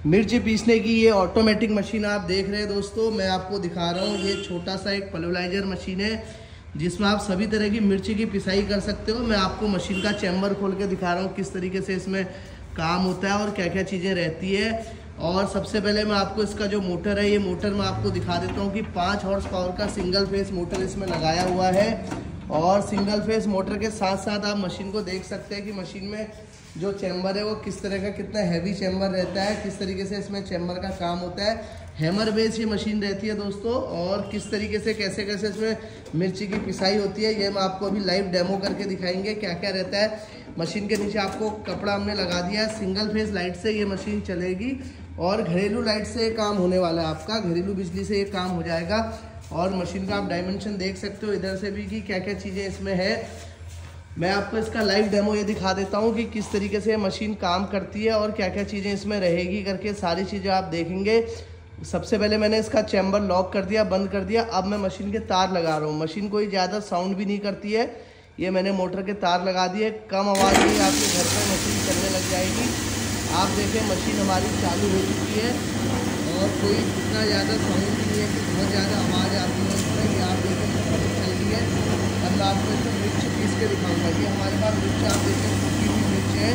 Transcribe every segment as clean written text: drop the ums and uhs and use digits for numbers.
मिर्ची पीसने की ये ऑटोमेटिक मशीन आप देख रहे हैं दोस्तों। मैं आपको दिखा रहा हूँ, ये छोटा सा एक पल्वराइजर मशीन है जिसमें आप सभी तरह की मिर्ची की पिसाई कर सकते हो। मैं आपको मशीन का चैम्बर खोल के दिखा रहा हूँ किस तरीके से इसमें काम होता है और क्या क्या चीज़ें रहती है। और सबसे पहले मैं आपको इसका जो मोटर है, ये मोटर मैं आपको दिखा देता हूँ कि 5 हॉर्स पावर का सिंगल फेस मोटर इसमें लगाया हुआ है। और सिंगल फेस मोटर के साथ साथ आप मशीन को देख सकते हैं कि मशीन में जो चैम्बर है वो किस तरह का, कितना हैवी चैम्बर रहता है, किस तरीके से इसमें चैम्बर का काम होता है। हैमर बेस ये मशीन रहती है दोस्तों। और किस तरीके से कैसे कैसे इसमें मिर्ची की पिसाई होती है, ये मैं आपको अभी लाइव डेमो करके दिखाएंगे क्या क्या रहता है। मशीन के नीचे आपको कपड़ा हमने लगा दिया है। सिंगल फेस लाइट से ये मशीन चलेगी और घरेलू लाइट से काम होने वाला है आपका, घरेलू बिजली से ये काम हो जाएगा। और मशीन का आप डायमेंशन देख सकते हो इधर से भी कि क्या क्या चीज़ें इसमें है। मैं आपको इसका लाइव डेमो ये दिखा देता हूँ कि किस तरीके से मशीन काम करती है और क्या क्या चीज़ें इसमें रहेगी करके, सारी चीज़ें आप देखेंगे। सबसे पहले मैंने इसका चैम्बर लॉक कर दिया, बंद कर दिया। अब मैं मशीन के तार लगा रहा हूँ। मशीन कोई ज़्यादा साउंड भी नहीं करती है, ये मैंने मोटर के तार लगा दिए। कम आवाज़ में आपके घर पर मशीन चलने लग जाएगी। आप देखें मशीन हमारी चालू हो चुकी है और कोई इतना ज़्यादा साउंड भी नहीं है कि बहुत ज़्यादा आवाज़ आती है इसमें। ये आप देखें मशीन चल रही है। अब मैं आपको इसमें मिर्च पीस के दिखाऊंगा। ये हमारे पास मिर्च आप देखें, सूखी हुई मिर्च है,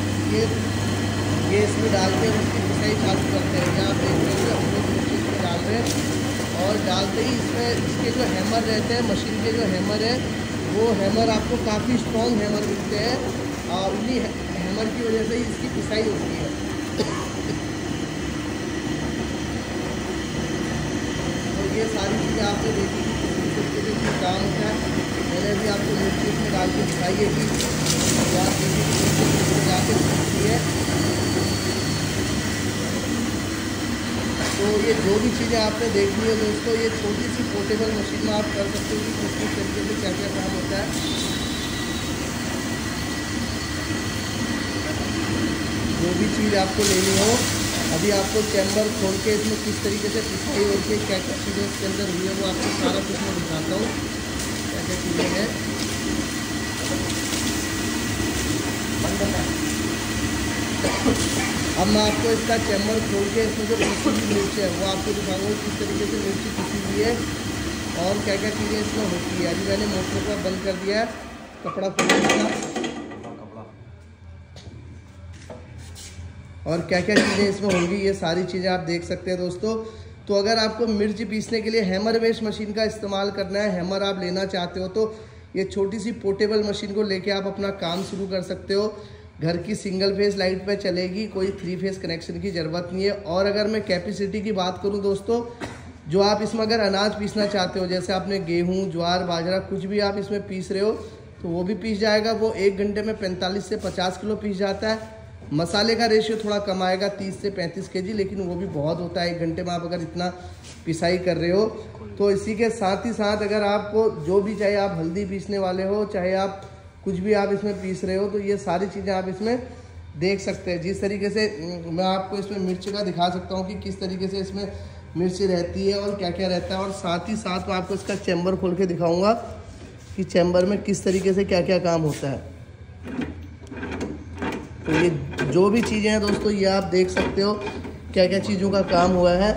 ये इसमें डाल के उसकी पिसाई चालू करते हैं। ये आप देख रहे हैं हम लोग मिर्च इसमें डाल रहे हैं और डालते ही इसमें इसके जो हैमर रहते हैं, मशीन के जो हैमर है, वो हैमर आपको काफ़ी स्ट्रॉन्ग हैमर मिलते हैं और उन्हीं हैमर की वजह से ही इसकी पिसाई होती है। तो ये सारी चीज़ें आपने देखी कि किस तरीके से काम होता है। मैंने भी आपको मिर्ची इसमें डाल के दिखाई है कि आप देखिए कि मिर्ची जाके दिखती है। तो ये जो भी चीज़ें आपने देखनी है दोस्तों, ये छोटी सी पोर्टेबल मशीन में आप कर सकते हो कि किस तरीके से क्या क्या काम होता है। जो भी चीज़ आपको लेनी हो, अभी आपको चैम्बर खोल के इसमें किस तरीके से पिसाई होती है, क्या क्या चीज़ें इसके अंदर हुई है, वो आपको सारा कुछ मैं दिखाता हूँ क्या क्या चीज़ें हैं। अब मैं आपको इसका चैम्बर खोल के इसमें जो पिसी हुई मिर्च है वो आपको दिखाऊंगा किस तरीके से मिर्ची पिसी हुई है और क्या क्या चीज़ें इसमें होती है। अभी मैंने मोटर को बंद कर दिया है, कपड़ा खोल दिया और क्या क्या चीज़ें इसमें होंगी ये सारी चीज़ें आप देख सकते हैं दोस्तों। तो अगर आपको मिर्च पीसने के लिए हैमर बेस मशीन का इस्तेमाल करना है, हैमर आप लेना चाहते हो, तो ये छोटी सी पोर्टेबल मशीन को लेके आप अपना काम शुरू कर सकते हो। घर की सिंगल फेस लाइट पे चलेगी, कोई 3 फेस कनेक्शन की ज़रूरत नहीं है। और अगर मैं कैपेसिटी की बात करूँ दोस्तों, जो आप इसमें अगर अनाज पीसना चाहते हो, जैसे आपने गेहूँ, ज्वार, बाजरा कुछ भी आप इसमें पीस रहे हो तो वो भी पीस जाएगा। वो 1 घंटे में 45 से 50 किलो पीस जाता है। मसाले का रेशियो थोड़ा कम आएगा, 30 से 35 kg, लेकिन वो भी बहुत होता है 1 घंटे में आप अगर इतना पिसाई कर रहे हो। तो इसी के साथ ही साथ अगर आपको जो भी, चाहे आप हल्दी पीसने वाले हो, चाहे आप कुछ भी आप इसमें पीस रहे हो, तो ये सारी चीज़ें आप इसमें देख सकते हैं। जिस तरीके से मैं आपको इसमें मिर्च का दिखा सकता हूँ कि किस तरीके से इसमें मिर्च रहती है और क्या क्या रहता है। और साथ ही साथ मैं आपको इसका चैम्बर खोल के दिखाऊँगा कि चैम्बर में किस तरीके से क्या क्या काम होता है। तो ये जो भी चीज़ें हैं दोस्तों, ये आप देख सकते हो क्या क्या चीज़ों का काम हुआ है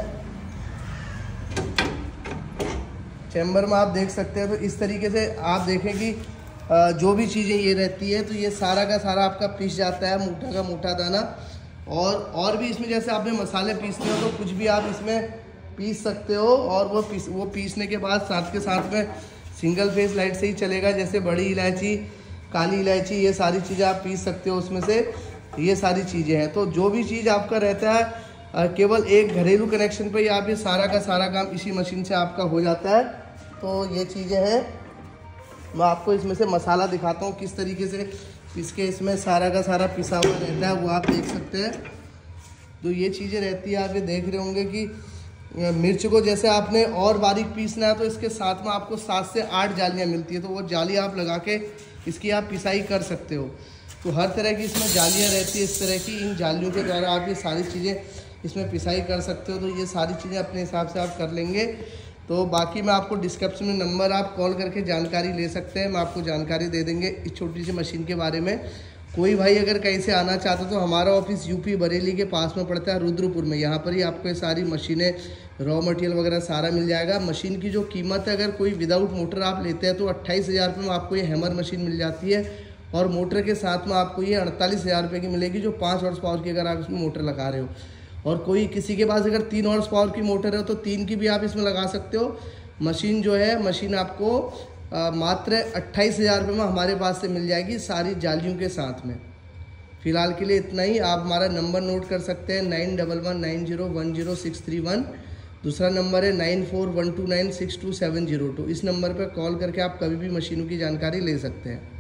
चैम्बर में, आप देख सकते हैं। तो इस तरीके से आप देखें कि जो भी चीज़ें ये रहती है, तो ये सारा का सारा आपका पीस जाता है, मोटा का मोटा दाना। और भी इसमें जैसे आपने मसाले पीसते हो तो कुछ भी आप इसमें पीस सकते हो। और वो पीसने के बाद साथ के साथ में सिंगल फेस लाइट से ही चलेगा। जैसे बड़ी इलायची, काली इलायची, ये सारी चीज़ें आप पीस सकते हो उसमें से, ये सारी चीज़ें हैं। तो जो भी चीज़ आपका रहता है केवल एक घरेलू कनेक्शन पे ही आप ये सारा का सारा काम इसी मशीन से आपका हो जाता है। तो ये चीज़ें हैं। मैं आपको इसमें से मसाला दिखाता हूँ किस तरीके से इसके इसमें सारा का सारा पिसा हुआ रहता है, वो आप देख सकते हैं। तो ये चीज़ें रहती है, आप ये देख रहे होंगे कि मिर्च को जैसे आपने और बारीक पीसना है तो इसके साथ में आपको 7 से 8 जालियाँ मिलती है। तो वो जाली आप लगा के इसकी आप पिसाई कर सकते हो। तो हर तरह की इसमें जालियाँ रहती है इस तरह की, इन जालियों के द्वारा आप ये सारी चीज़ें इसमें पिसाई कर सकते हो। तो ये सारी चीज़ें अपने हिसाब से आप कर लेंगे। तो बाकी मैं आपको डिस्क्रिप्शन में नंबर आप कॉल करके जानकारी ले सकते हैं, मैं आपको जानकारी दे देंगे इस छोटी सी मशीन के बारे में। कोई भाई अगर कहीं से आना चाहता तो हमारा ऑफिस यूपी बरेली के पास में पड़ता है, रुद्रपुर में। यहाँ पर ही आपको ये सारी मशीनें, रॉ मटेरियल वगैरह सारा मिल जाएगा। मशीन की जो कीमत है, अगर कोई विदाउट मोटर आप लेते हैं तो 28,000 रुपये में आपको ये हैमर मशीन मिल जाती है, और मोटर के साथ में आपको ये 48,000 रुपये की मिलेगी, जो 5 हॉर्स पावर की अगर आप इसमें मोटर लगा रहे हो। और कोई किसी के पास अगर 3 हॉर्स पावर की मोटर है तो 3 की भी आप इसमें लगा सकते हो। मशीन जो है, मशीन आपको मात्र 28,000 रुपये में हमारे पास से मिल जाएगी, सारी जालियों के साथ में। फ़िलहाल के लिए इतना ही। आप हमारा नंबर नोट कर सकते हैं 9119010631। दूसरा नंबर है 9412962702। इस नंबर पर कॉल करके आप कभी भी मशीनों की जानकारी ले सकते हैं।